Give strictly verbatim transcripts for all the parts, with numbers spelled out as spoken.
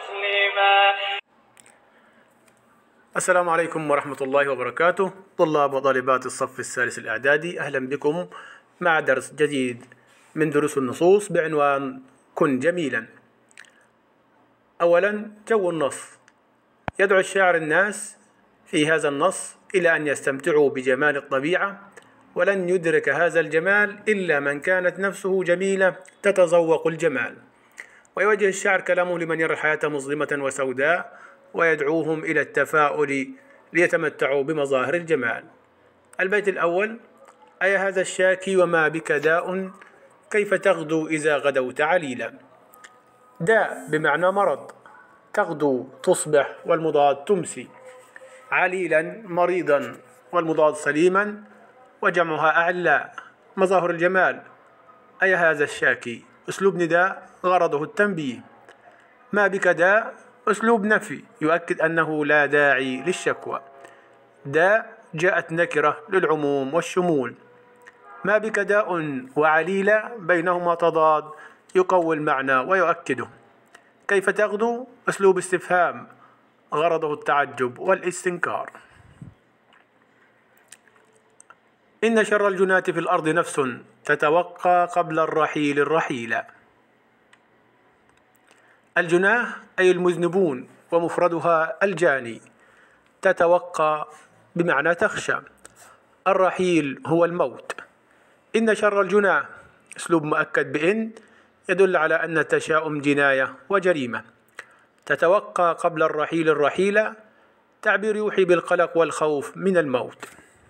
تسليما. السلام عليكم ورحمة الله وبركاته. طلاب وطالبات الصف الثالث الإعدادي، أهلا بكم مع درس جديد من دروس النصوص بعنوان كن جميلا. أولا، جو النص. يدعو الشاعر الناس في هذا النص إلى أن يستمتعوا بجمال الطبيعة، ولن يدرك هذا الجمال إلا من كانت نفسه جميلة تتذوق الجمال. ويوجه الشاعر كلامه لمن يرى الحياة مظلمة وسوداء، ويدعوهم إلى التفاؤل ليتمتعوا بمظاهر الجمال. البيت الأول: أي هذا الشاكي وما بك داء، كيف تغدو إذا غدوت عليلا. داء بمعنى مرض، تغدو تصبح والمضاد تمسي، عليلا مريضا والمضاد سليما، وجمعها أعلاء. مظاهر الجمال: أي هذا الشاكي، أسلوب نداء غرضه التنبيه. ما بك داء، أسلوب نفي يؤكد أنه لا داعي للشكوى. داء جاءت نكرة للعموم والشمول. ما بك داء وعليلة بينهما تضاد يقوي المعنى ويؤكده. كيف تغدو، أسلوب استفهام غرضه التعجب والاستنكار. إن شر الجناة في الأرض نفس تتوقى قبل الرحيل الرحيلا. الجناه أي المذنبون، ومفردها الجاني. تتوقى بمعنى تخشى. الرحيل هو الموت. إن شر الجناه أسلوب مؤكد بإن يدل على أن التشاؤم جناية وجريمة. تتوقى قبل الرحيل الرحيلة تعبير يوحي بالقلق والخوف من الموت.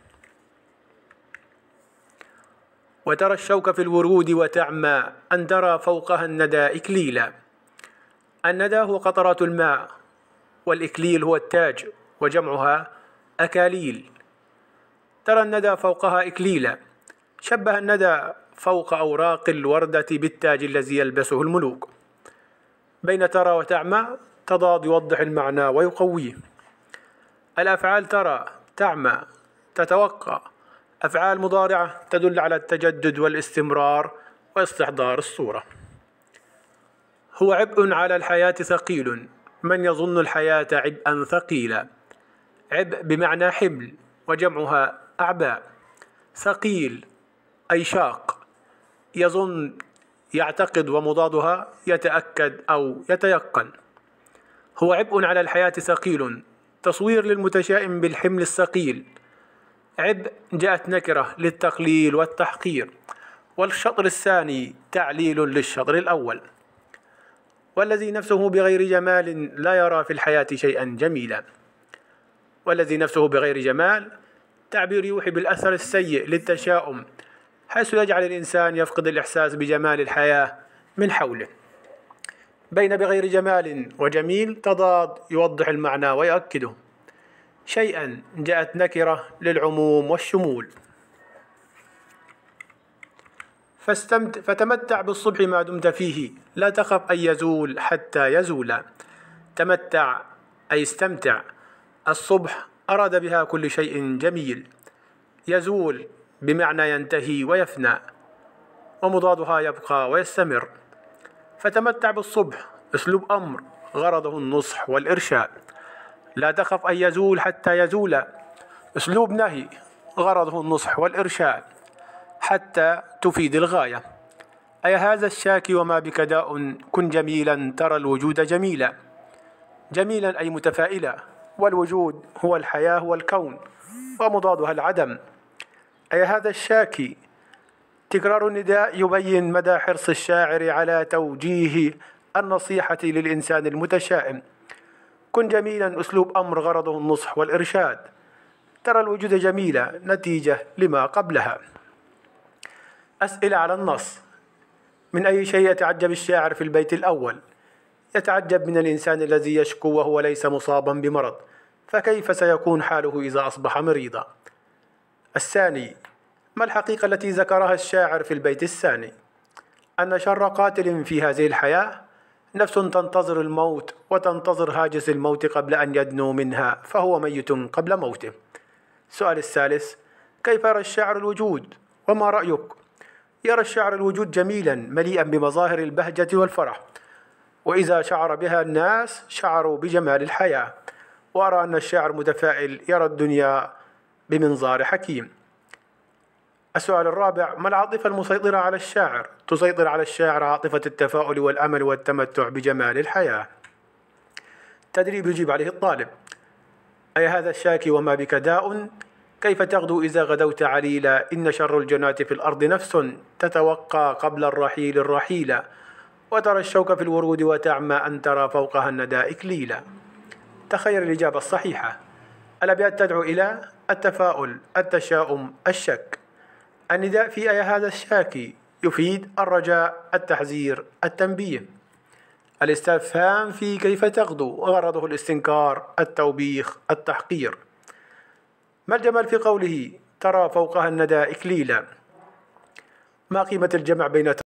وترى الشوك في الورود وتعمى أن ترى فوقها الندى إكليلا. الندى هو قطرات الماء، والإكليل هو التاج، وجمعها أكاليل. ترى الندى فوقها إكليلا. شبه الندى فوق أوراق الوردة بالتاج الذي يلبسه الملوك. بين ترى وتعمى تضاد يوضح المعنى ويقويه. الأفعال ترى، تعمى، تتوقع أفعال مضارعة تدل على التجدد والاستمرار واستحضار الصورة. هو عبء على الحياة ثقيل، من يظن الحياة عبئا ثقيلا. عبء بمعنى حمل، وجمعها أعباء. ثقيل أي شاق. يظن، يعتقد، ومضادها يتأكد أو يتيقن. هو عبء على الحياة ثقيل، تصوير للمتشائم بالحمل الثقيل. عبء جاءت نكرة للتقليل والتحقير، والشطر الثاني تعليل للشطر الأول. والذي نفسه بغير جمال لا يرى في الحياة شيئا جميلا. والذي نفسه بغير جمال تعبير يوحي بالأثر السيء للتشاؤم، حيث يجعل الإنسان يفقد الإحساس بجمال الحياة من حوله. بين بغير جمال وجميل تضاد يوضح المعنى ويؤكده. شيئا جاءت نكرة للعموم والشمول. فاستمت... فتمتع بالصبح ما دمت فيه، لا تخف أن يزول حتى يزول. تمتع أي استمتع. الصبح أراد بها كل شيء جميل. يزول بمعنى ينتهي ويفنى، ومضادها يبقى ويستمر. فتمتع بالصبح أسلوب أمر غرضه النصح والإرشاد. لا تخف أن يزول حتى يزول أسلوب نهي غرضه النصح والإرشاد، حتى تفيد الغاية. أي هذا الشاكي وما بك داء، كن جميلا ترى الوجود جميلا. جميلا أي متفائلا، والوجود هو الحياة والكون، ومضادها العدم. أي هذا الشاكي. تكرار النداء يبين مدى حرص الشاعر على توجيه النصيحة للإنسان المتشائم. كن جميلا أسلوب أمر غرضه النصح والإرشاد. ترى الوجود جميلة نتيجة لما قبلها. أسئلة على النص. من أي شيء يتعجب الشاعر في البيت الأول؟ يتعجب من الإنسان الذي يشكو وهو ليس مصابا بمرض، فكيف سيكون حاله إذا أصبح مريضا؟ الثاني: ما الحقيقة التي ذكرها الشاعر في البيت الثاني؟ أن شر قاتل في هذه الحياة نفس تنتظر الموت، وتنتظر هاجس الموت قبل أن يدنو منها، فهو ميت قبل موته. السؤال الثالث: كيف يرى الشاعر الوجود؟ وما رأيك؟ يرى الشاعر الوجود جميلا مليئا بمظاهر البهجة والفرح، وإذا شعر بها الناس شعروا بجمال الحياة. وأرى أن الشاعر متفائل يرى الدنيا بمنظار حكيم. السؤال الرابع: ما العاطفة المسيطرة على الشاعر؟ تسيطر على الشاعر عاطفة التفاؤل والأمل والتمتع بجمال الحياة. تدريب يجيب عليه الطالب: أي هذا الشاكي وما بك داء، كيف تغدو إذا غدوت عليلا، إن شر الجنات في الأرض نفس تتوقى قبل الرحيل الرحيلا، وترى الشوك في الورود وتعمى أن ترى فوقها الندى إكليلا. تخير الإجابة الصحيحة. الأبيات تدعو إلى التفاؤل، التشاؤم، الشك. النداء في أي هذا الشاكي يفيد الرجاء، التحذير، التنبيه. الاستفهام في كيف تغدو غرضه الاستنكار، التوبيخ، التحقير. ما الجمال في قوله ترى فوقها الندى إكليلا؟ ما قيمة الجمع بين